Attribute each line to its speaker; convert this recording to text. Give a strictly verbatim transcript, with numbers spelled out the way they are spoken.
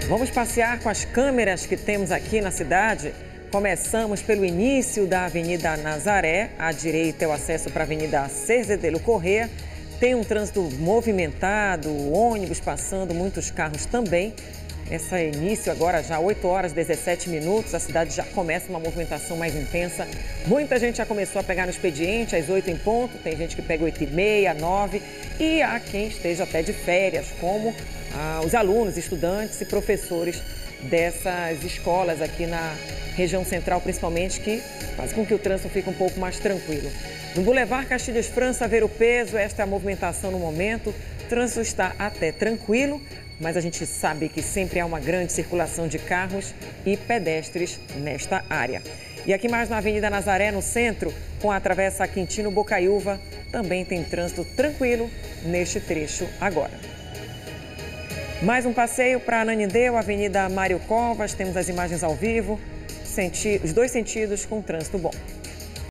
Speaker 1: Vamos passear com as câmeras que temos aqui na cidade. Começamos pelo início da Avenida Nazaré. À direita é o acesso para a Avenida Cerzedelo Corrêa. Tem um trânsito movimentado, ônibus passando, muitos carros também. Esse é início agora já oito horas e dezessete minutos, a cidade já começa uma movimentação mais intensa. Muita gente já começou a pegar no expediente às oito em ponto, tem gente que pega oito e meia, nove e há quem esteja até de férias, como ah, os alunos, estudantes e professores dessas escolas aqui na região central, principalmente, que faz com que o trânsito fique um pouco mais tranquilo. No Boulevard Castilhos França, Ver o Peso, esta é a movimentação no momento. O trânsito está até tranquilo, mas a gente sabe que sempre há uma grande circulação de carros e pedestres nesta área. E aqui mais na Avenida Nazaré, no centro, com a travessa Quintino Bocaiúva, também tem trânsito tranquilo neste trecho agora. Mais um passeio para Ananindeua, Avenida Mário Covas, temos as imagens ao vivo, senti- os dois sentidos com trânsito bom.